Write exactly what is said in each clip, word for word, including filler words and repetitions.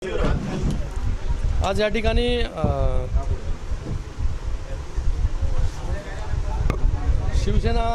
आज या ठिकाणी शिवसेना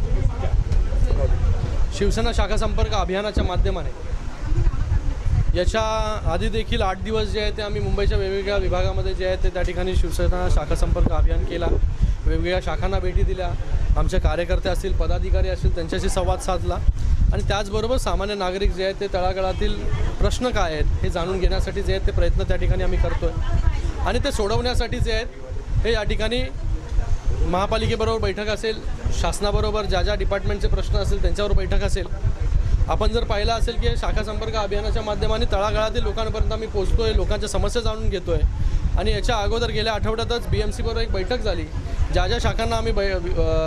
शिवसेना शाखा संपर्क अभियानाच्या माध्यमाने याच्या आधी देखील आठ दिवस जे आहे ते आम्ही मुंबईच्या वेगवेगळ्या विभागामध्ये जे आहे ते त्या ठिकाणी शिवसेना शाखा संपर्क अभियान केला. वेगवेगळ्या शाखांना भेटी दिल्या, आमचे कार्यकर्ते असतील, पदाधिकारी असतील त्यांच्याशी संवाद साधला आणि त्याचबरोबर सामान्य नागरिक जे आहेत ते तळागाळातील प्रश्न काय आहेत हे जाणून घेण्यासाठी जे आहेत ते प्रयत्न त्या ठिकाणी आम्ही करतो आहे आणि ते सोडवण्यासाठी जे आहेत हे या ठिकाणी महापालिकेबरोबर बैठक असेल, शासनाबरोबर ज्या ज्या डिपार्टमेंटचे प्रश्न असेल त्यांच्यावर बैठक असेल. आपण जर पाहिलं असेल की शाखा संपर्क अभियानाच्या माध्यमाने तळागाळातील लोकांपर्यंत आम्ही पोहोचतो आहे, लोकांच्या समस्या जाणून घेतो आहे आणि याच्या अगोदर गेल्या आठवड्यातच बी एम सीबरोबर एक बैठक झाली. ज्या ज्या शाखांना आम्ही बै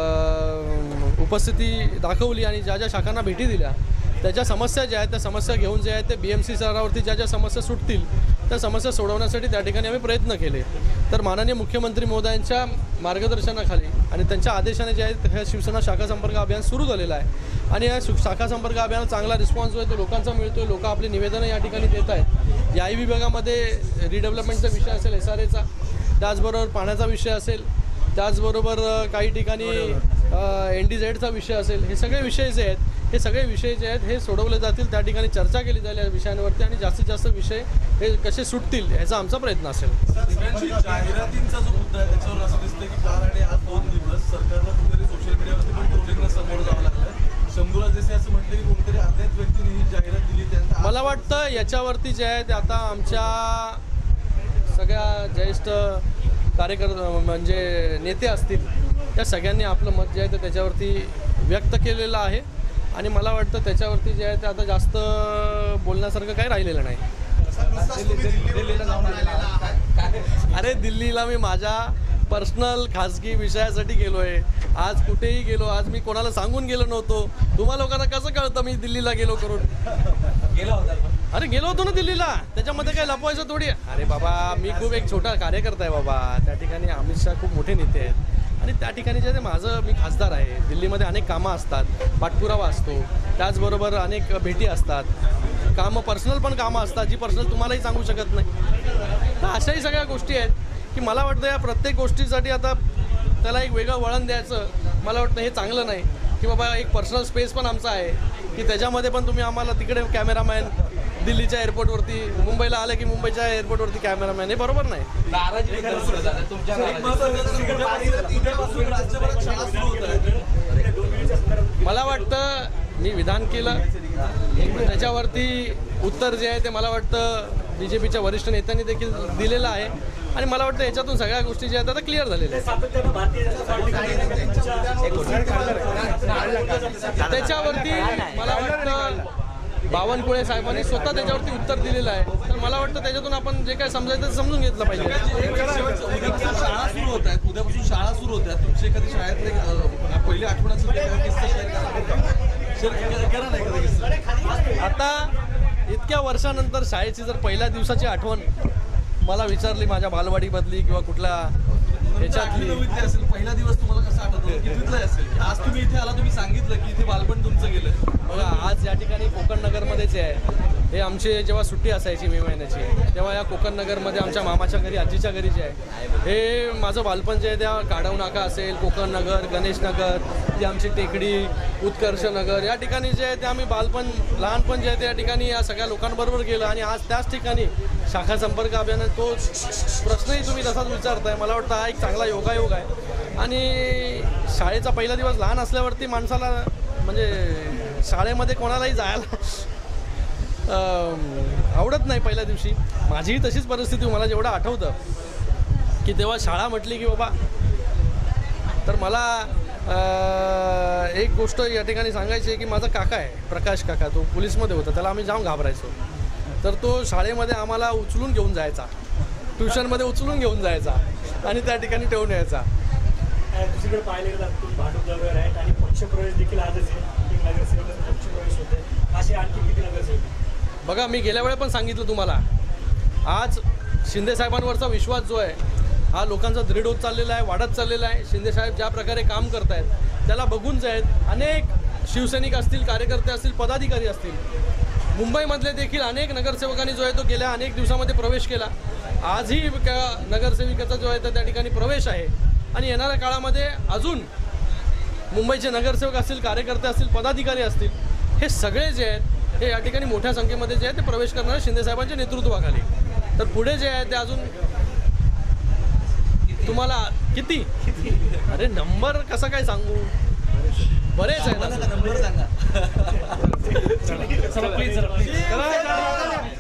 उपस्थिती दाखवली आणि ज्या ज्या शाखांना भेटी दिल्या त्याच्या समस्या ज्या आहेत त्या समस्या घेऊन जे आहेत ते बी एम सी स्तरावरती ज्या ज्या समस्या सुटतील त्या समस्या सोडवण्यासाठी त्या ठिकाणी आम्ही प्रयत्न केले. तर माननीय मुख्यमंत्री महोदयांच्या मार्गदर्शनाखाली आणि त्यांच्या आदेशाने जे आहे हे शिवसेना शाखा संपर्क अभियान सुरू झालेलं आहे आणि या शाखा संपर्क अभियानात चांगला रिस्पॉन्स जो आहे तो लोकांचा मिळतो आहे. लोक आपली निवेदनं या ठिकाणी देत आहेत. याही विभागामध्ये रिडेव्हलपमेंटचा विषय असेल, एस आर एचा, त्याचबरोबर पाण्याचा विषय असेल, त्याचबरोबर काही ठिकाणी एन डी झेडचा विषय असेल. हे सगळे विषय जे आहेत हे सगळे विषय जे आहेत हे सोडवले जातील, त्या ठिकाणी चर्चा केली जाईल या विषयांवरती आणि जास्तीत जास्त विषय हे कसे सुटतील याचा आमचा प्रयत्न असेल. जाहिरातींचा जो मुद्दा आहे त्याच्यावर असं दिसतं की काल आणि आज दोन दिवस सरकारला कुठेतरी सोशल मीडियावरती पण ट्रोलिंगला समोर जावं लागलं. शंभूला जसे असं म्हटलं की कोणतरी अज्ञात व्यक्तीने ही जाहिरात दिली त्यांना मला वाटतं याच्यावरती जे आहे ते आता आमच्या सगळ्या ज्येष्ठ कार्यकर्ते म्हणजे नेते असतील त्या सगळ्यांनी आपलं मत जे आहे ते त्याच्यावरती व्यक्त केलेलं आहे आणि मला वाटतं त्याच्यावरती जे आहे ते आता जास्त बोलण्यासारखं काही राहिलेलं नाही. अरे दिल्लीला मी माझ्या पर्सनल खाजगी विषयासाठी गेलो आहे. आज कुठेही गेलो, आज मी कोणाला सांगून गेलो नव्हतो. तुम्हा लोकांना कसं कळतं मी दिल्लीला गेलो करून? गेला होता. अरे गेलो होतो ना दिल्लीला, त्याच्यामध्ये काय लपवायचं थोडी. अरे बाबा मी खूप एक छोटा कार्यकर्ता आहे बाबा. त्या ठिकाणी अमित शहा खूप मोठे नेते आहेत आणि त्या ठिकाणी जे माझं मी खासदार आहे. दिल्लीमध्ये अनेक कामं असतात, पाठपुरावा असतो, त्याचबरोबर अनेक भेटी असतात, कामं पर्सनल पण कामं असतात जी पर्सनल तुम्हालाही सांगू शकत नाही. तर अशाही सगळ्या गोष्टी आहेत की मला वाटतं या प्रत्येक गोष्टीसाठी आता त्याला एक वेगळं वळण द्यायचं मला वाटतं हे चांगलं नाही. की बाबा एक पर्सनल स्पेस पण आमचा आहे की त्याच्यामध्ये पण तुम्ही आम्हाला तिकडे कॅमेरामॅन दिल्लीच्या एअरपोर्टवरती, मुंबईला आलं की मुंबईच्या एअरपोर्टवरती कॅमेरामॅन, हे बरोबर नाही. मला वाटतं मी विधान केलं त्याच्यावरती उत्तर जे आहे ते मला वाटतं बी जे पीच्या वरिष्ठ नेत्यांनी देखील दिलेलं आहे आणि मला वाटतं याच्यातून सगळ्या गोष्टी ज्या आहेत आता क्लिअर झालेल्या आहेत. त्याच्यावरती मला वाटतं बावनकुळे साहेबांनी स्वतः त्याच्यावरती उत्तर दिलेलं आहे. तर मला वाटतं त्याच्यातून आपण जे काय समजायचं ते समजून घेतलं पाहिजे. उद्यापासून शाळा सुरू होत आहेत उद्यापासून शाळा सुरू होत आहेत तुमची एखादी शाळेतले पहिली आठवण असेल करा नाही. आता इतक्या वर्षानंतर शाळेची जर पहिल्या दिवसाची आठवण मला विचारली माझ्या बालवाडीमधली किंवा कुठल्या ह्याच्यातली असेल, पहिला दिवस तुम्हाला कसं आठवतो? कितवीतला असेल? आज तुम्ही इथे आला, तुम्ही सांगितलं की इथे बालपण तुमचं गेलं. बघा आज या ठिकाणी कोकण नगरमध्ये जे आहे हे आमचे जेव्हा सुट्टी असायची मे महिन्याची तेव्हा या कोकण नगरमध्ये आमच्या मामाच्या घरी, आजीच्या घरी जे आहे हे माझं बालपण जे आहे त्या काढव नाका असेल, कोकण नगर, गणेश नगर, ती आमची टेकडी, उत्कर्ष नगर, या ठिकाणी जे आहे ते आम्ही बालपण लहानपण जे आहे त्या ठिकाणी या सगळ्या लोकांबरोबर गेलं आणि आज त्याच ठिकाणी शाखा संपर्क अभियानात तो प्रश्नही तुम्ही तसाच विचारताय. मला वाटतं हा एक चांगला योगायोग आहे आणि शाळेचा पहिला दिवस लहान असल्यावरती माणसाला म्हणजे शाळेमध्ये कोणालाही जायला आवडत नाही पहिल्या दिवशी. माझीही तशीच परिस्थिती मला जेवढं आठवतं की तेव्हा शाळा म्हटली की बाबा तर मला एक गोष्ट या ठिकाणी सांगायची आहे की माझा काका आहे प्रकाश काका, तो पोलीसमध्ये होता, त्याला आम्ही जाम घाबरायचो. तर तो शाळेमध्ये आम्हाला उचलून घेऊन जायचा, ट्युशनमध्ये उचलून घेऊन जायचा आणि त्या ठिकाणी ठेवून यायचा. दुसरीकडे पाहिले जातात भाजप नगर आहेत आणि पक्षप्रवेश देखील आजच आहे. नगरसेवक पक्षप्रवेश होते, असे आणखी किती नगरसेवक? बघा मी गेल्या वेळेला पण सांगितलं तुम्हाला, आज शिंदेसाहेबांवरचा विश्वास जो आहे हा लोकांचा दृढ होत चाललेला आहे, वाढत चाललेला आहे. शिंदेसाहेब ज्या प्रकारे काम करत आहेत त्याला बघून जे आहेत अनेक शिवसैनिक असतील, कार्यकर्ते असतील, पदाधिकारी असतील, मुंबईमधले देखील अनेक नगरसेवकांनी जो आहे तो गेल्या अनेक दिवसामध्ये प्रवेश केला. आजही का नगरसेविकेचा जो आहे तो त्या ठिकाणी प्रवेश आहे आणि येणाऱ्या काळामध्ये अजून मुंबईचे नगरसेवक असतील, कार्यकर्ते असतील, पदाधिकारी असतील, हे सगळे जे आहेत हे या ठिकाणी मोठ्या संख्येमध्ये जे आहे ते प्रवेश करणार शिंदेसाहेबांच्या नेतृत्वाखाली. तर पुढे जे आहे ते अजून तुम्हाला किती अरे नंबर कसा काय सांगू, बरेच आहे ना नंबर सांगा चला प्लीज चला प्लीज